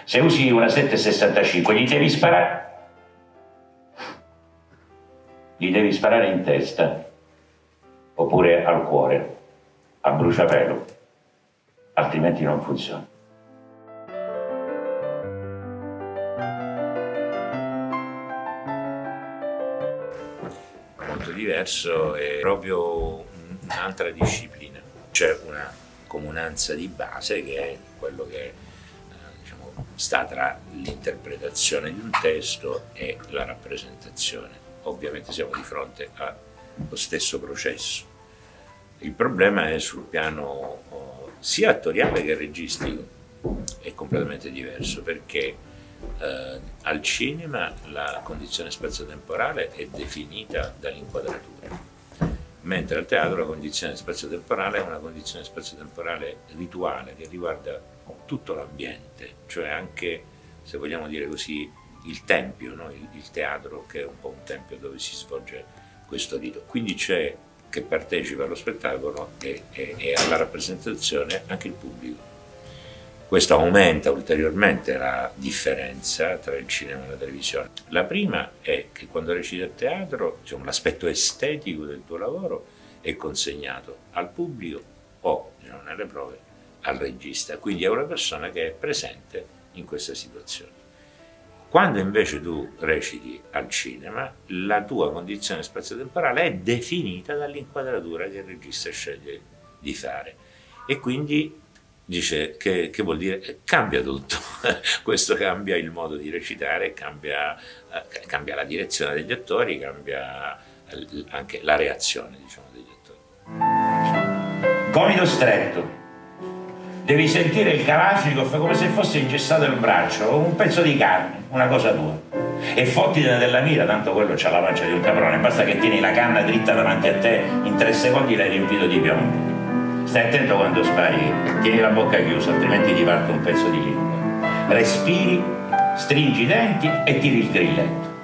Se usi una 7,65 gli devi sparare. Gli devi sparare in testa, oppure al cuore, a bruciapelo, altrimenti non funziona. Molto diverso è proprio un'altra disciplina, c'è una comunanza di base che è quello che diciamo, sta tra l'interpretazione di un testo e la rappresentazione. Ovviamente siamo di fronte allo stesso processo. Il problema è sul piano sia attoriale che registico, è completamente diverso perché al cinema la condizione spazio-temporale è definita dall'inquadratura, mentre al teatro la condizione spazio-temporale è una condizione spazio-temporale rituale che riguarda tutto l'ambiente, cioè anche, se vogliamo dire così, il tempio, no? Il teatro che è un po' un tempio dove si svolge questo rito. Quindi c'è che partecipa allo spettacolo e alla rappresentazione anche il pubblico. Questo aumenta ulteriormente la differenza tra il cinema e la televisione. La prima è che quando reciti a teatro, diciamo, l'aspetto estetico del tuo lavoro è consegnato al pubblico o, diciamo, nelle prove, al regista, quindi è una persona che è presente in questa situazione. Quando invece tu reciti al cinema, la tua condizione spazio-temporale è definita dall'inquadratura che il regista sceglie di fare e quindi dice che vuol dire cambia tutto. Questo cambia il modo di recitare, cambia la direzione degli attori, cambia anche la reazione, diciamo, degli attori. Gomito stretto, devi sentire il Kalashnikov come se fosse ingessato il braccio, un pezzo di carne, una cosa tua, e fottitene della mira, tanto quello c'ha la pancia di un caprone, basta che tieni la canna dritta davanti a te, in 3 secondi l'hai riempito di piombo. Stai attento quando spari, tieni la bocca chiusa, altrimenti ti parte un pezzo di lingua. Respiri, stringi i denti e tiri il grilletto.